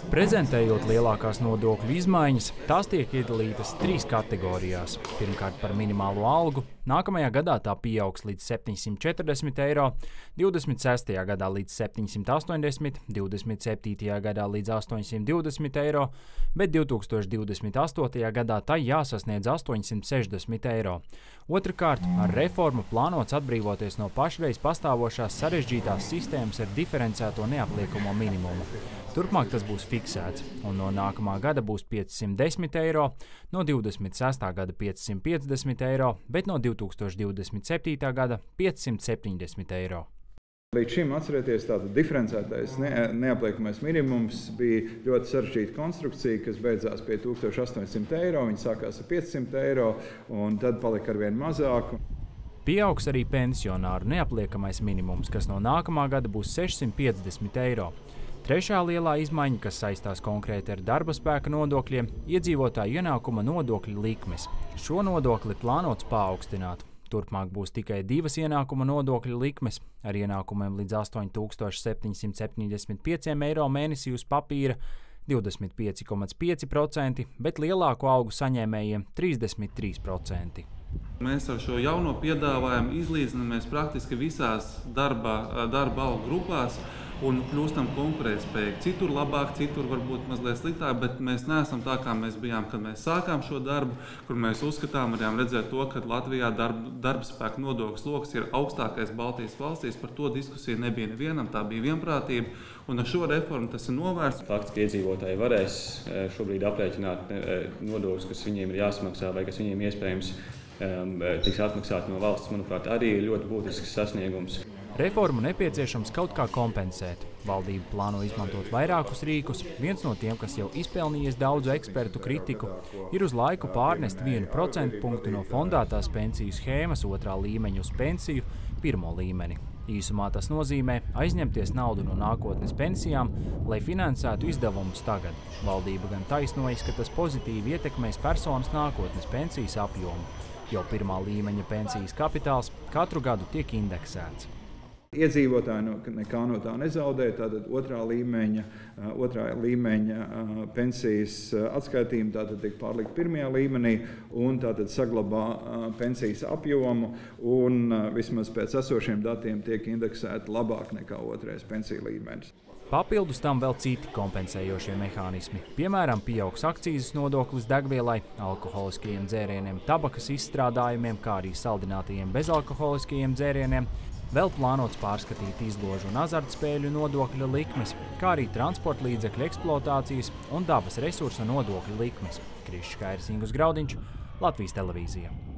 Prezentējot lielākās nodokļu izmaiņas, tās tiek iedalītas 3 kategorijās. Pirmkārt par minimālo algu. Nākamajā gadā tā pieaugs līdz 740 eiro, 26. gadā līdz 780, 27. gadā līdz 820 eiro, bet 2028. gadā tai jāsasniedz 860 eiro. Otrakārt, ar reformu plānots atbrīvoties no pašreiz pastāvošās sarežģītās sistēmas ar diferencēto neapliekamo minimumu. Turpmāk tas būs fiksēts, un no nākamā gada būs 510 eiro, no 26. gada 550 eiro, bet no 2027. gada 570 eiro. Līdz šim, atcerieties, tātad diferencētais neapliekamais minimums bija ļoti sarežģīta konstrukcija, kas beidzās pie 1800 eiro, viņi sākās ar 500 eiro, un tad palika arvien mazāk. Pieaugs arī pensionāru neapliekamais minimums, kas no nākamā gada būs 650 eiro. Trešā lielā izmaiņa, kas saistās konkrēti ar darba spēka nodokļiem, iedzīvotāju ienākuma nodokļa likmes. Šo nodokli plānots paaugstināt. Turpmāk būs tikai 2 ienākuma nodokļa likmes ar ienākumiem līdz 8775 eiro mēnesī uz papīra 25,5%, bet lielāku algu saņēmējiem 33%. Mēs ar šo jauno piedāvājumu izlīdzinamies praktiski visās darba algu grupās un kļūstam konkurētspējīgi. Citur labāk, citur varbūt mazliet sliktāk, bet mēs neesam tā, kā mēs bijām, kad mēs sākām šo darbu, kur mēs uzskatām, varējām redzēt to, ka Latvijā darba spēka nodokļu sloks ir augstākais Baltijas valstīs. Par to diskusiju nebija nevienam, tā bija vienprātība, un ar šo reformu tas ir novērsts. Faktiski iedzīvotāji varēs šobrīd aprēķināt nodokļus, kas viņiem ir jāsamaksā vai kas viņiem iespējams tiks atmaksāti no valsts, manuprāt, arī ir ļoti būtisks sasniegums. Reformu nepieciešams kaut kā kompensēt. Valdība plāno izmantot vairākus rīkus. Viens no tiem, kas jau izpelnījies daudzu ekspertu kritiku, ir uz laiku pārnest 1% punktu no fondētās pensiju schēmas 2. līmeņa uz pensiju 1. līmeni. Īsumā tas nozīmē aizņemties naudu no nākotnes pensijām, lai finansētu izdevumus tagad. Valdība gan taisnojas, ka tas pozitīvi ietekmēs personas nākotnes pensijas apjomu. Jau 1. līmeņa pensijas kapitāls katru gadu tiek indeksēts. Iedzīvotāji nekā no tā nezaudē, tātad 2. līmeņa pensijas atskaitījumi tātad tiek pārlikt 1. līmenī un tātad saglabā pensijas apjomu un vismaz pēc esošiem datiem tiek indeksēti labāk nekā 2. pensiju līmenis. Papildus tam vēl citi kompensējošie mehānismi. Piemēram, pieaugs akcīzes nodoklis degvielai, alkoholiskajiem dzērieniem, tabakas izstrādājumiem, kā arī saldinātajiem bezalkoholiskajiem dzērieniem. Vēl plānots pārskatīt izložu un azartspēļu nodokļa likmes, kā arī transporta līdzekļu eksploatācijas un dabas resursa nodokļa likmes. Krišs Kairs, Ingus Graudiņš, Latvijas televīzija.